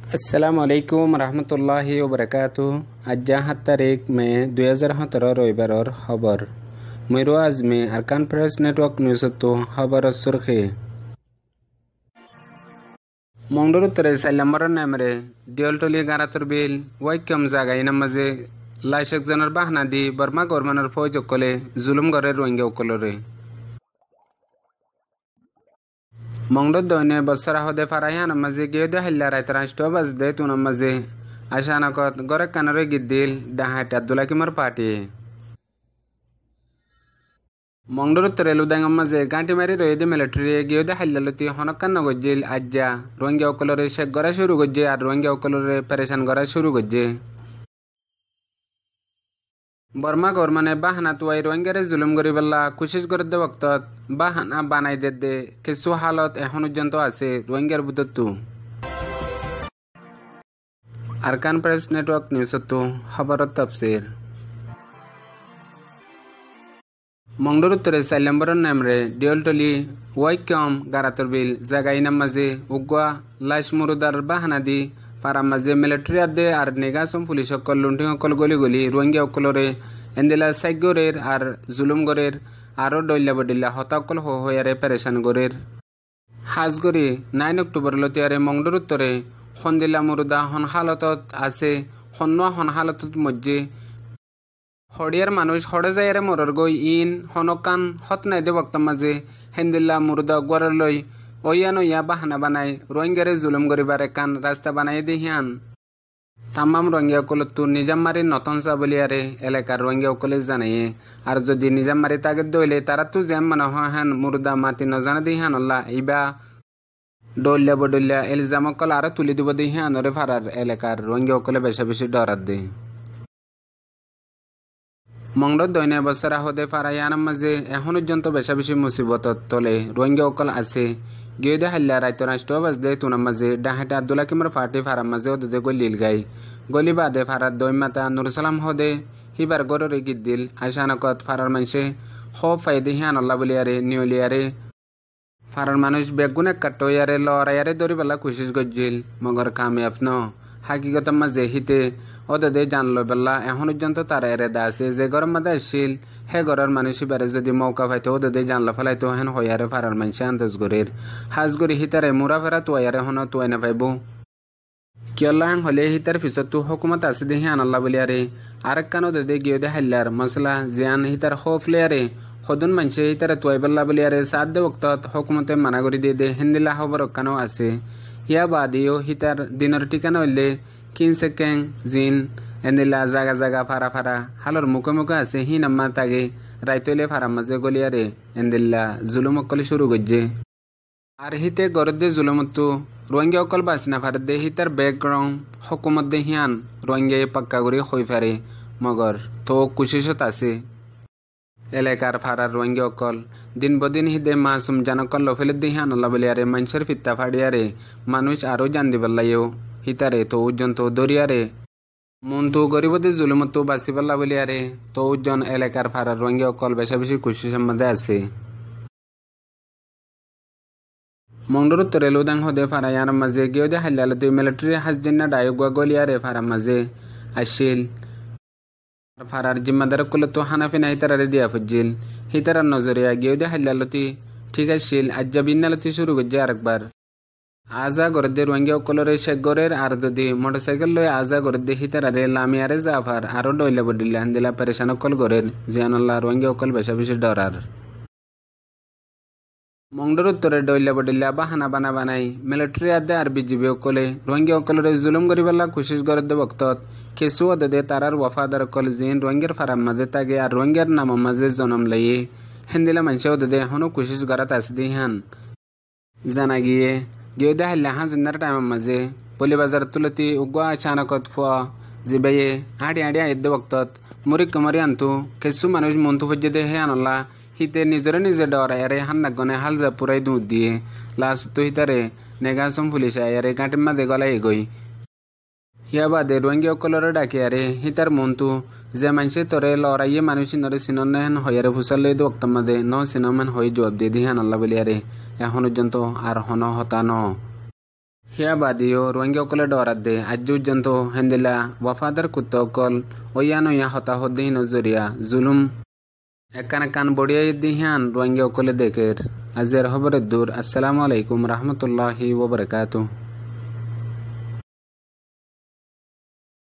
আসসালামুআলাইকুম রহমতুল্লাহি ওবরাকাতুহ। আজ 7 তারিখ মে 2017 রবিবারর খবর ময়ূর আজমে আরকান প্রেস নেটওয়ার্ক নিউজতো খবর সুরখি মংডুর উত্তরে 4 নম্বর নামরে ডিওলটলি গারাতর বিল ওয়াইকম জাগাই নামাজে লাইশেক জনের বাহনা দি বর্মা গরমানের ফৌজ কলে জুলুম গরের রোহিঙ্গা উকলরে মংডর দৈনে বছরা হদে ফারাইহান মাঝে গিয়ে দে হাল্লা রাইত রাষ্ট্র বাজ দে তুন মাঝে আশানাকত গরে কানরে গিদ্দিল ডাহাট আব্দুল্লা কিমর পার্টি মংডর উত্তরে লুদাঙ্গ মাঝে গাঁটি মারি রয়ে মিলিটারি গিয়ে দে হাল্লালতি হনকান নগজ্জিল আজ্জা রোহিঙ্গা উকলরে শেখ গড়া শুরু গজ্জে আর রোহিঙ্গা উকলরে পেরেশান গড়া শুরু গজ্জে বর্মা গরমানে বাহানা তুয়াই রোহিঙ্গারে জুলুম গরিবাল্লা কোশিশ করে দে বক্তত বাহানা বানাই দে কিছু হালত এখন পর্যন্ত আছে রোহিঙ্গার বুতত্তু আরকান প্রেস নেটওয়ার্ক নিউজতো খবরত তাফসির মংডুর উত্তরে 4 নম্বর নামরে ডিওলটলি ওয়াইকম গারাতর বিল জাগাই নামাজে উগুয়া লাশ মুরুদার বাহানা দি ফারা মাঝে মিলিটারি আদে আর নেগাসম পুলিশ সকল লুণ্ঠি সকল গলি গলি রোহিঙ্গা সকলরে এন্দিলা সাইগরের আর জুলুম গরের আরো ডইলা বডিল্লা হতাকল হয়ারে পেরেশান গরের হাজগরি 9 অক্টোবর লতিয়ারে মংডুর উত্তরে খন্দিলা মুরুদা হন হালতত আছে হন্নোয়া হন হালতত মধ্যে হড়িয়ার মানুষ হড়ে যাইয়ারে মরর গই ইন হনকান হত নাই দে বক্তা মাঝে হেন্দিল্লা মুরুদা গড়ের লই ওইয়া বাহানা বানাই রোহিঙ্গারে জুলুম গরিবার একান রাস্তা বানাই দিহিয়ান তামাম রোহিঙ্গা কলতু নিজামমারি নতনসা বলিয়ারে এলাকার রোহিঙ্গা কলে জানাইয়ে আর যদি নিজামমারি তাকে দইলে তারা তো জ্যাম মানে হান মুরুদা মাতি নজানা দিহান আল্লাহ ইবা ডল্লা বডল্লা এলজামকল আরো তুলি দিব দিহান ওরে ফারার এলাকার রোহিঙ্গা কলে বেশা বেশি ডরাত দে মংডর দৈনে বছর হদে ফারাইয়ানার মাঝে এখন পর্যন্ত বেশা বেশি মুসিবতত তলে রোহিঙ্গা অকল আছে গিয়ে দে হাল্লা রাইত রাষ্ট্র বাজ দে তুনার মাঝে ডাহাটে আব্দুল্লা কিমর ফাটি ফারার মাঝে ওদে গলিল গাই গলি বাদে ফারার দৈমাতা নুরসালাম হদে হিবার গররে গিদ্দিল আশানকত ফারার মানুষে খব ফাইদে হিয়ান আল্লাহ বলিয়ারে নিয়লিয়ারে ফারার মানুষ বেগুনে কাটইয়ারে লড়াইয়ারে দরিবেলা কোশিশ গজ্জিল মগর কামিয়াব ন হাকিগতের মাঝে হিতে ওদে জানলো বেলা এখন পর্যন্ত তারা এরেদা আছে যে গরম মাদে আসছিল হে ঘরের মানুষ এবারে যদি মৌকা পাইতো ওদে জানলা ফেলাইতো হেন হইয়ারে ফারার মানুষে আন্দাজ গরের হাজগরি হিতারে মুরা ফেরা তোয়ারে হন তোয়াই না পাইব কিয়ল্লাহ হলে হিতার পিছত তো হুকুমত আছে দে হিয়ান আল্লাহ বলিয়ারে আরেক কান ওদে গিয়ে দে হাল্লার মশলা জিয়ান হিতার খোফ লেয়ারে সদন মানুষে হিতারে তোয়াই বেল্লা বলিয়ারে সাত দে বক্তত হুকুমতে মানা কৰি দিয়ে দে হিন্দিলা খবর কানো আছে ইয়া বাদিও হিতার দিনের ঠিকানা হইলে কিনছে কেং জিন এন্দিলা জাগা জাগা ফারা ফারা হালর মুখে মুখে আছে হি নাম্মা তাগে রাইতলে ফারা মাঝে গলিয়ারে এন্দিল্লা জুলুম অকলে শুরু গজ্জে আর হিতে গরদে জুলুমতো রোহিঙ্গা অকল বাসনা ফারদে হিতার ব্যাকগ্রাউন্ড হকুমত দে হিয়ান রোহিঙ্গায় পাক্কা করে হই ফারে মগর তো কুশিসত আছে এলাকার ফারার রোহিঙ্গা অকল দিন বদিন হিদে মাসুম জানকল লফেলে দে হিয়ান আল্লাহ বলিয়ারে মানুষের ফিত্তা ফাড়িয়ারে মানুষ আরো জান দিবাল্লাইও হিতারে তো উজ্জন তো দরিয়ারে মন তো গরিবদের জুলুমত তো বাঁচিবাল্লা বলিয়ারে তো উজ্জন এলাকার ফারার রোহিঙ্গা অকল বেশা বেশি খুশি সম্বন্ধে আছে মংডুর উত্তরে লুদাং হদে ফারাইয়ার মাঝে গিয়ে দে হাল্লালতে মিলিটারি হাজদিনা ডায়ুয়া গলিয়ারে ফারার মাঝে আসিল ফারার জিম্মাদার কুলে তো হানাফিনা হিতারে দিয়া ফুজিল হিতারার নজরিয়া গিয়ে দে হাল্লালতি ঠিক আসিল আজ্জা বিন্নালতি শুরু করছে আরেকবার আজা গরদে রোহিঙ্গা অকলরে শেখ গরের আর যদি মোটরসাইকেল লয়ে আজা গরদে হিতারে লামিয়ারে জাফার আরো ডইলা বডিল্লা হান্দিলা পেরেশান অকল গরের জিয়ানুল্লাহ রোহিঙ্গা অকল বেশা বেশি ডরার মংডুর উত্তরে ডইলা বডিল্লা বাহানা বানা বানাই মিলিটারি আদে আর বিজিবি অকলে রোহিঙ্গা অকলরে জুলুম গরিবাল্লা কোশিশ গরদে বক্তত কেসু ওদে তারার ওয়াফাদার অকল জিন রোহিঙ্গার ফারাম মাঝে তাগে আর রোহিঙ্গার নাম মাঝে জনম লইয়ে হিন্দিলা মানুষে ওদে এখনো কোশিশ গরাত আছে দিহান জানা গিয়ে দে হাল্লা হাজুন্নার টাইমের মাঝে পলি বাজার তুলতি উগুয়া আচানকত ফুয়া জিবাইয়ে হাঁটি হাঁটি আইদে বক্তত মুরি কমারি আনতু কিছু মানুষ মন্তু ফজ্জে দে হে আনল্লা হিতে নিজরে নিজে ডরায়ারে হান্না গনে হালজা পুরাই দুধ দিয়ে লাস্ট তো হিতারে নেগাসম পুলিশ আয়ারে গাঁটির মাঝে গলাই গই হিয়া বাদে রোহিঙ্গা অকলরে ডাকিয়ারে হিতার মন্তু যে মানুষে তোরে লড়াইয়ে মানুষ নরে সিনন হইয়ারে ফুসাল লই বক্তার মাঝে ন সিনমান হয়ে জবাব দিয়ে দিহান আল্লাহ বলিয়ারে এখন পর্যন্ত আর হন হতা ন হিয়া বাদিও রোহিঙ্গা অকলে ডরাত দে আজ পর্যন্ত হেন্দিলা ওয়াফাদার কুত্তা অকল ওয়ানো ইয়া হতাহদ্দিহীন জরিয়া জুলুম একান বড়িয়াই দিহান রোহিঙ্গা অকলে দেখের আজের খবরের দূর। আসসালামু আলাইকুম রহমতুল্লাহি ওয়া বারাকাতুহু।